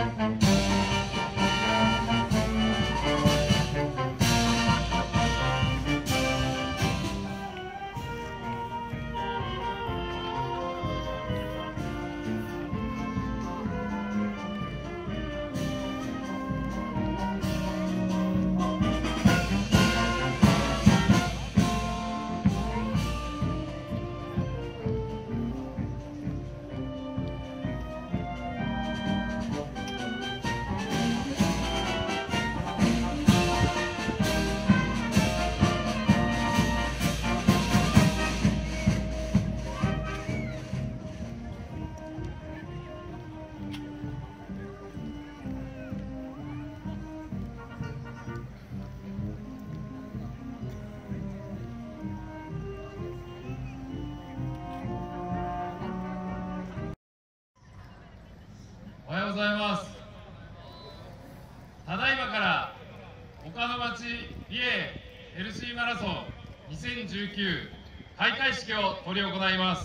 おはようございます。ただいまから岡野町美瑛ヘルシーマラソン2019開会式を執り行います。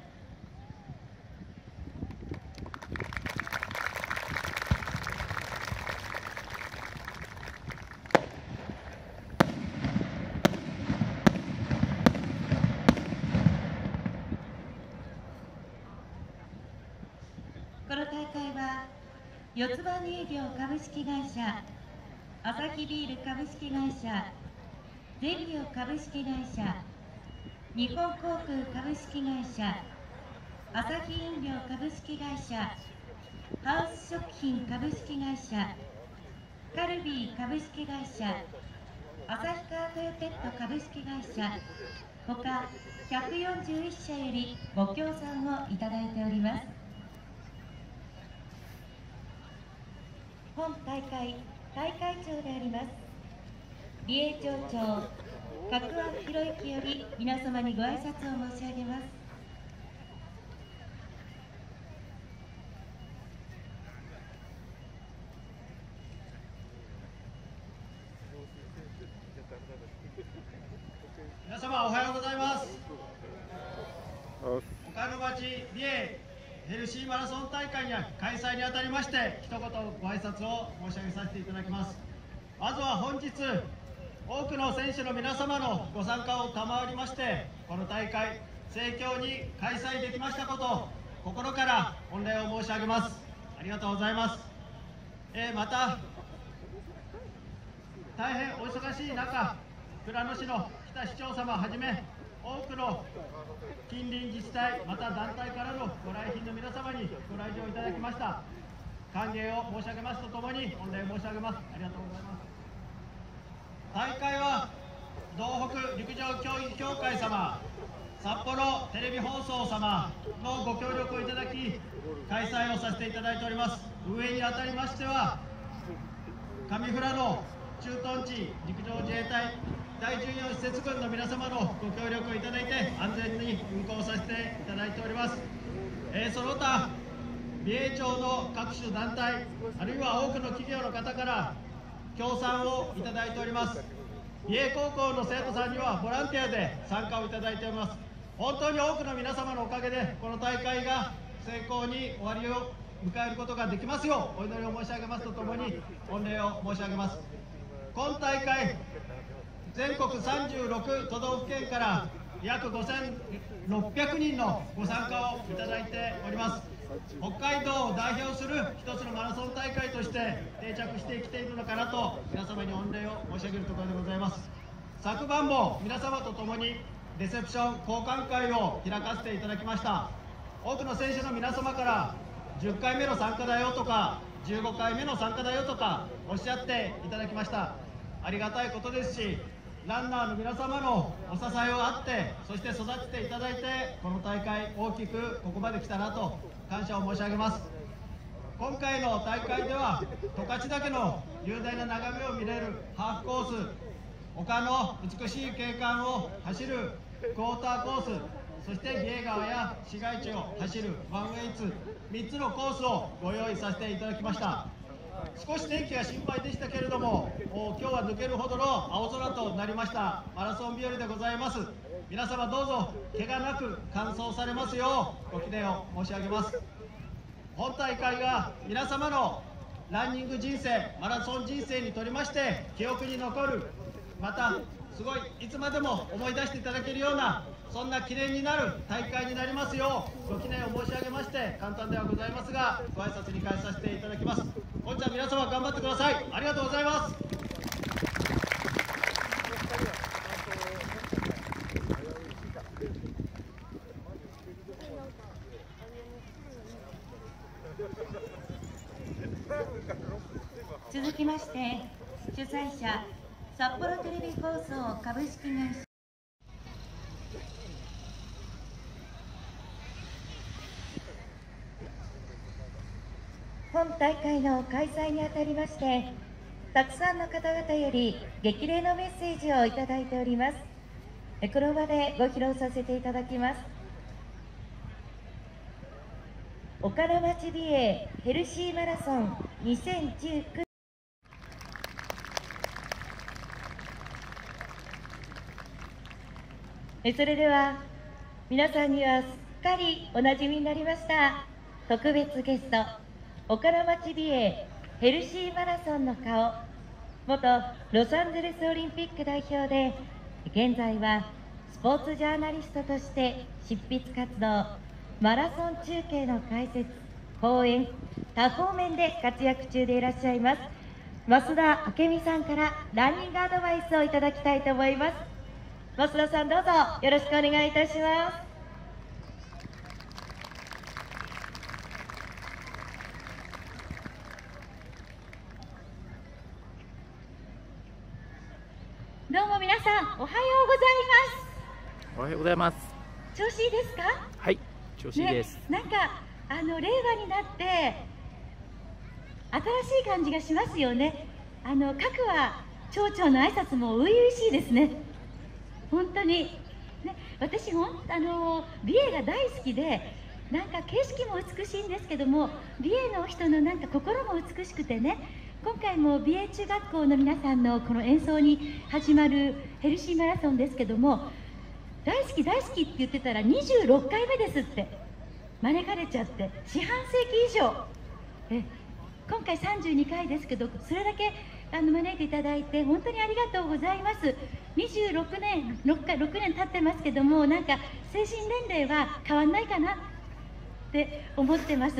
この大会は四つ葉乳業株式会社、アサヒビール株式会社、ゼリオ株式会社、日本航空株式会社、アサヒ飲料株式会社、ハウス食品株式会社、カルビー株式会社、旭川トヨペット株式会社ほか141社よりご協賛をいただいております。本大会大会長であります美瑛町長角庵博之より皆様にご挨拶を申し上げます。 皆様おはようございます。岡野町美瑛ヘルシーマラソン大会の開催にあたりまして一言ご挨拶を申し上げさせていただきます。まずは本日多くの選手の皆様のご参加を賜りましてこの大会盛況に開催できましたこと心から御礼を申し上げます。ありがとうございます。また大変お忙しい中富良野市の北市長様はじめ多くの近隣自治体また団体からのご来賓の皆様にご来場いただきました歓迎を申し上げますとともに御礼申し上げます。ありがとうございます。大会は道北陸上競技協会様札幌テレビ放送様のご協力をいただき開催をさせていただいております。運営にあたりましては上富良野駐屯地陸上自衛隊第14施設群の皆様のご協力をいただいて安全に運行させていただいております。その他美瑛町の各種団体あるいは多くの企業の方から協賛をいただいております。美瑛高校の生徒さんにはボランティアで参加をいただいております。本当に多くの皆様のおかげでこの大会が成功に終わりを迎えることができますようお祈りを申し上げますとともに御礼を申し上げます。今大会全国36都道府県から約5600人のご参加をいただいております。北海道を代表する一つのマラソン大会として定着してきているのかなと皆様に御礼を申し上げるところでございます。昨晩も皆様と共にレセプション交換会を開かせていただきました。多くの選手の皆様から10回目の参加だよとか15回目の参加だよとかおっしゃっていただきました。ありがたいことですしランナーの皆様のお支えをあってそして育てていただいてこの大会大きくここまで来たなと感謝を申し上げます。今回の大会では十勝岳の雄大な眺めを見れるハーフコース丘の美しい景観を走るクォーターコースそして美瑛川や市街地を走るワンウェイツ3つのコースをご用意させていただきました。少し天気が心配でしたけれども今日は抜けるほどの青空となりましたマラソン日和でございます。皆様どうぞ怪我なく完走されますようご祈念を申し上げます。本大会が皆様のランニング人生、マラソン人生にとりまして記憶に残る、またすごいいつまでも思い出していただけるような、そんな記念になる大会になりますようご記念を申し上げまして、簡単ではございますがご挨拶に返させていただきます。本日は皆様頑張ってください。ありがとうございます。 続きまして主催者札幌テレビ放送株式会社本大会の開催にあたりまして、たくさんの方々より激励のメッセージをいただいております。この場でご披露させていただきます。岡野町美瑛ヘルシーマラソン2019、それでは皆さんにはすっかりおなじみになりました特別ゲスト、岡野町美瑛ヘルシーマラソンの顔、元ロサンゼルスオリンピック代表で、現在はスポーツジャーナリストとして執筆活動、マラソン中継の解説、講演、多方面で活躍中でいらっしゃいます増田明美さんからランニングアドバイスをいただきたいと思います。増田さん、どうぞよろしくお願いいたします。どうも皆さん、おはようございます。 おはようございます。 調子いいですか？ はい、調子いいです。 ね、なんか令和になって新しい感じがしますよね。各は町長の挨拶も初々しいですね。本当にね、私美瑛が大好きで、なんか景色も美しいんですけども、美瑛の人のなんか心も美しくてね、今回も美瑛中学校の皆さんのこの演奏に始まるヘルシーマラソンですけども、大好き大好きって言ってたら26回目ですって招かれちゃって、四半世紀以上、今回32回ですけど、それだけ招いていただいて本当にありがとうございます。26年6年経ってますけども、なんか精神年齢は変わんないかなって思ってます。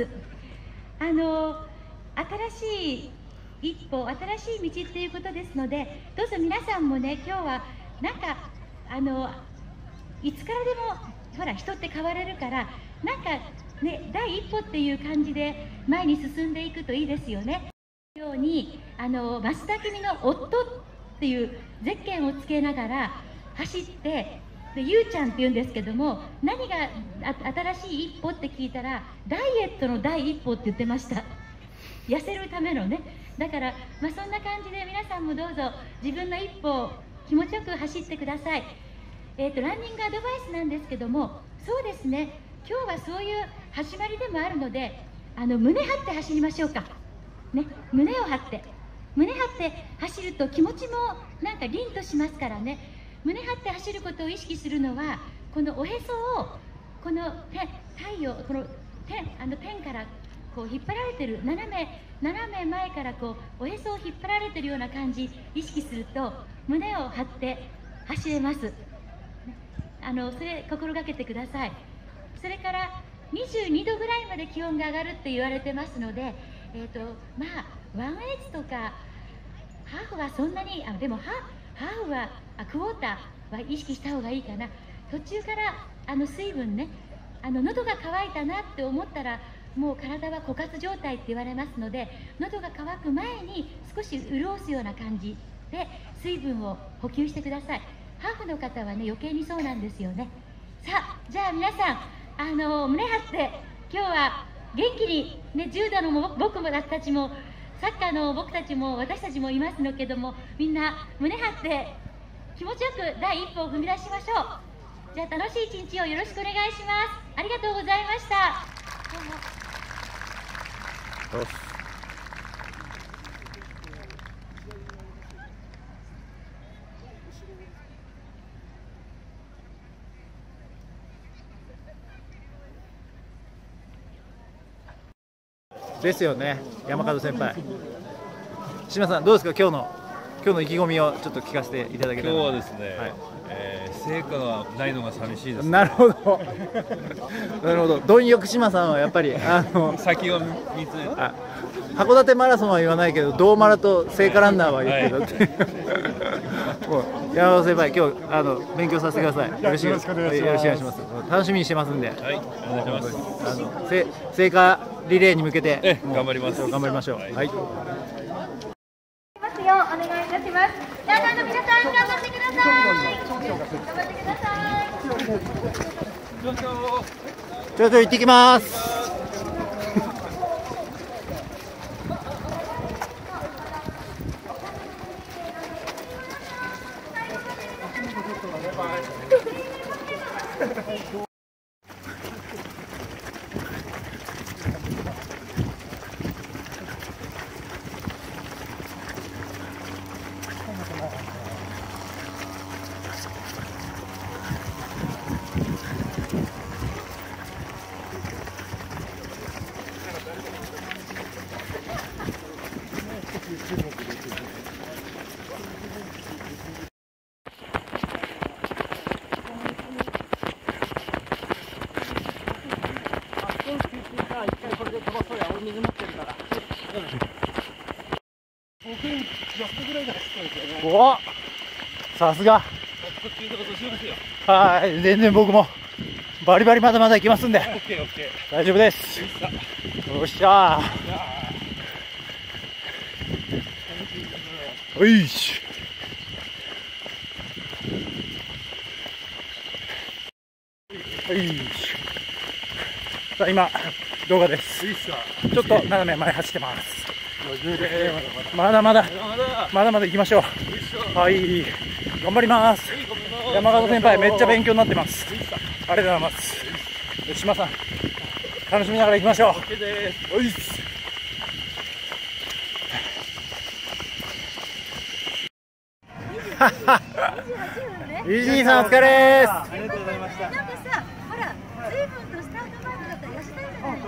新しい一歩、新しい道っていうことですので、どうぞ皆さんもね、今日はなんかいつからでもほら人って変われるから、なんかね、第一歩っていう感じで前に進んでいくといいですよね。ように増田明美の夫っていうゼッケンをつけながら走って、でゆうちゃんって言うんですけども、何が新しい一歩って聞いたらダイエットの第一歩って言ってました。痩せるためのね。だから、そんな感じで皆さんもどうぞ自分の一歩を気持ちよく走ってください。ランニングアドバイスなんですけども、そうですね、今日はそういう始まりでもあるので、胸張って走りましょうか、ね、胸を張って走ると気持ちもなんか凛としますからね。胸張って走ることを意識するのは、このおへそをこの太陽、この天からこう引っ張られてる、斜め前からこうおへそを引っ張られてるような感じ意識すると、胸を張って走れます。それ心がけてください。それから22度ぐらいまで気温が上がるって言われてますので、ワンエイツとかハーフはそんなに、でもハーフはクォーターは意識した方がいいかな。途中から水分ね、喉が渇いたなって思ったら、もう体は枯渇状態って言われますので、喉が渇く前に少し潤すような感じで水分を補給してください。ハーフの方はね、余計にそうなんですよね。さあ、じゃあ皆さん胸張って今日は元気にね、柔道の僕たちもサッカーの僕たちも私たちもいますのけども、みんな胸張って気持ちよく第一歩を踏み出しましょう。じゃあ楽しい一日をよろしくお願いします。ありがとうございました。どうも。 ですよね、山門先輩。島さんどうですか、今日の意気込みをちょっと聞かせていただけたら。 今日はですね、成果がないのが寂しいです。 なるほどなるほど。貪欲島さんはやっぱり先を見つめて、 函館マラソンは言わないけど、同マラと聖火ランナーは言ってるって、もう山本先輩、今日勉強させてください。よろしくお願いします。楽しみにしてますんで、 はい、お願いします。 聖火リレーに向けて頑張ります。 頑張りましょう。はい。 お願いいたします。ランナーの皆さん、頑張ってください。頑張ってください。 ちょ行ってきます。お、さすが。はい、全然僕もバリバリまだまだいきますんで大丈夫です。よっしゃー。おいし。おいし。さあ今動画です。ちょっと斜め前走ってます。まだまだ行きましょう。はい、頑張ります。山門先輩めっちゃ勉強になってます。ありがとうございます。島さん楽しみながら行きましょう。おいっす。イージーさんお疲れです。 ありがとうございました。 なんかさ、ほら、随分とスタートマークだったら痩せたんじゃないの？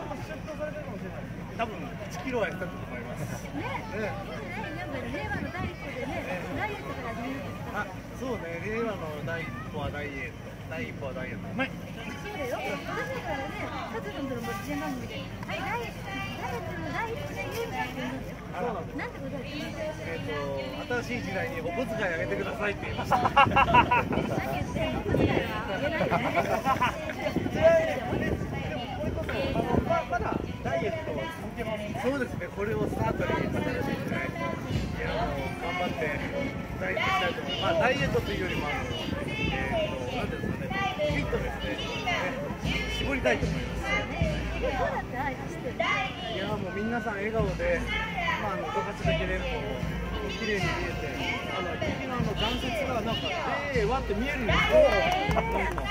多分1キロはやったと思います。 ね、なんか令和の第一歩でね、ダイエットから始めるんですか？ あ、そうね、令和の第一歩はダイエット、第一歩はダイエット。うまい。 そうだよ。私だからね、カズさんとの事前番組で、はい、ダイエットの第一歩で言うんだって言うんですよ。なんて答えて言うんですか？ 新しい時代にお小遣いあげてくださいって言いました。 何言ってんの？お小遣いはあげないでね。 まだダイエットを続けます。そうですね、これをスタートに新しい時代に頑張ってダイエットしたいと思います。まあダイエットというよりもなんですかね、フィットネスで絞りたいと思います。 どうだった？走ってる。 いやもう皆さん笑顔で、十勝だけでも綺麗に見えて、指の関節がなんかわって見えるんですよ。なんとなく。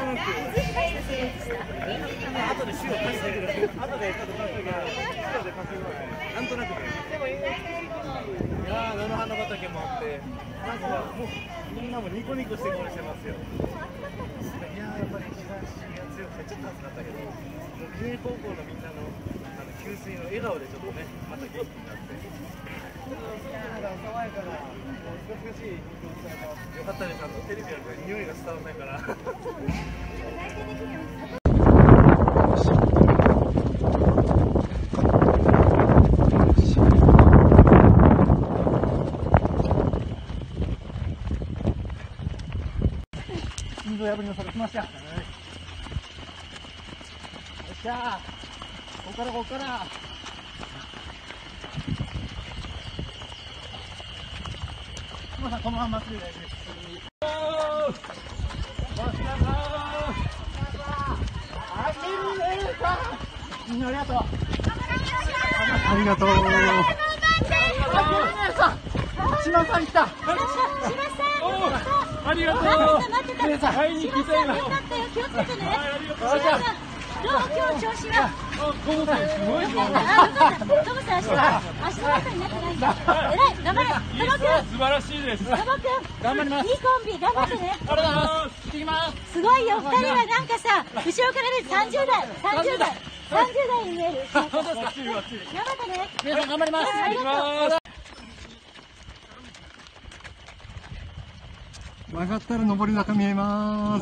後で塩を足してくれる。後でちょっと足してくれる。なんとなくね。いや菜の花畑もあって、なんかもうみんなもニコニコして顔してますよ。いややっぱり日差しが強くてちょっと暑かったけど、記念高校のみんなの給水の笑顔でちょっとね、また元気になって。爽やかな、懐かしい。よかったです。テレビやると匂いが伝わらないから。心臓破りの差が来ました。よっしゃー。ここから。島さんこのまままっすぐで大丈夫です。みんなありがとう。ありがとう。島さん来た。ありがとう。会いに来たよ。 気をつけてね。どう今日調子は？ トモさんすごいよ。 トモさん足の中になってないんだ。偉い、頑張れ。トモ君。 素晴らしいです。 トモ君。 頑張ります。 いいコンビ頑張ってね。 ありがとうございます。行ってきます。 すごいよ。二人はなんかさ、後ろから見る30代。 代に見える。 本当ですか。 頑張ってね。 皆さん頑張ります。 ありがとう。 曲がったら上り坂見えます。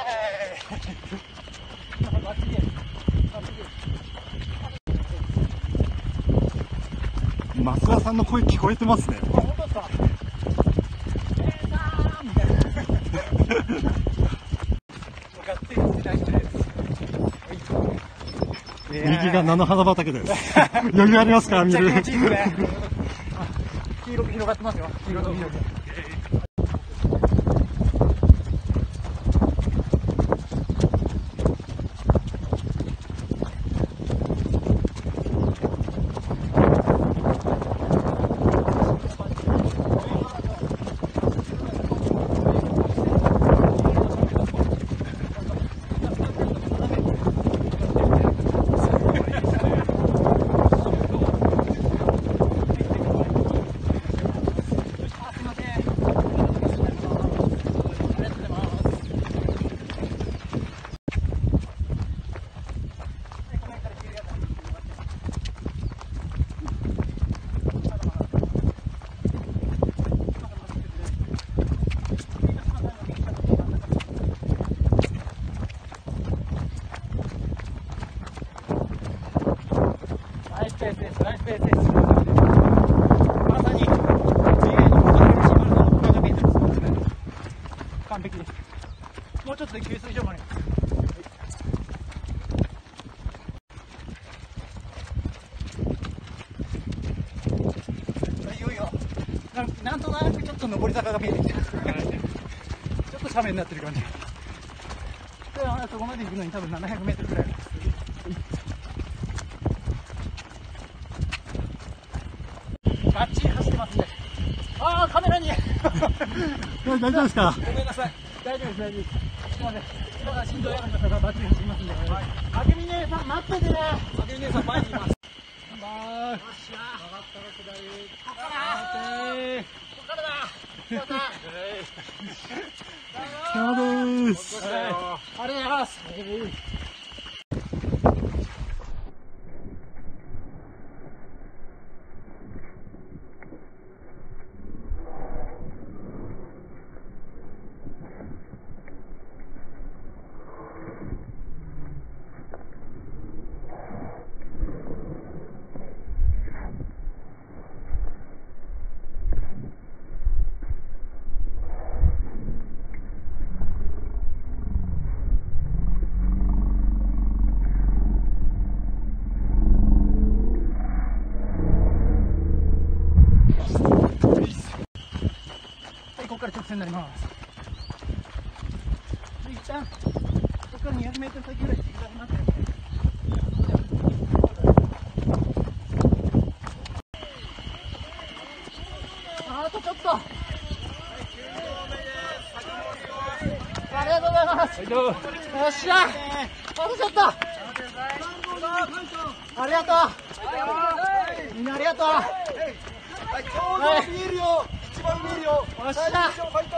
増田さんの声聞こえてますね。 本当ですか。 右が菜の花畑です。余裕ありますか、見る。 黄色く広がってますよ。黄色と緑。ナイスペースです。ナイスペースです。まさに GA のことでシマルの奥が見えてます。完璧です。もうちょっとで給水所まで。いよいよなんとなくちょっと上り坂が見えてきてます。ちょっと斜面になってる感じ。でそこまで行くのに多分700メートルくらい。バッチリ走ってますんで。ああ、カメラに。 大丈夫ですか。 ごめんなさい。大丈夫です、大丈夫です。すみません。今から心臓やられた方がバッチリ走りますんで。あけみ姉さん、待っててね。あけみ姉さん、前にいます。よっしゃ。上がったら下り。ここからだ。ここからだ。 そうです。 ありがとうございます。ここから直線になります。一旦ここから200メートル先ぐらいジグザグになってるんで。あとちょっと。ありがとうございます。よっしゃ。あとちょっと。ありがとう。みんなありがとう。見えるよ。一番見えるよ。よっしゃ。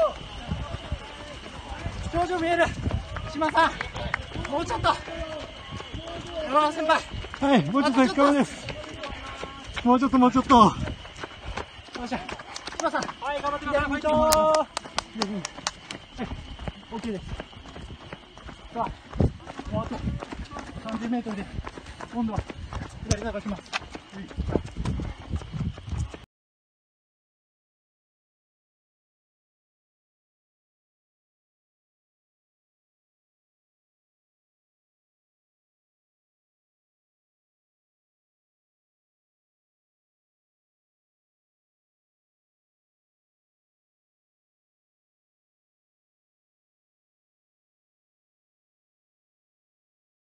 頂上見える。島さん、もうちょっと。山田先輩。 はい、もうちょっと深めです。もうちょっと、もうちょっと。 よっしゃ。島さん。はい、頑張ってください。はい、OK です。さあ、もうあと30メートルで、今度は左坂来ます。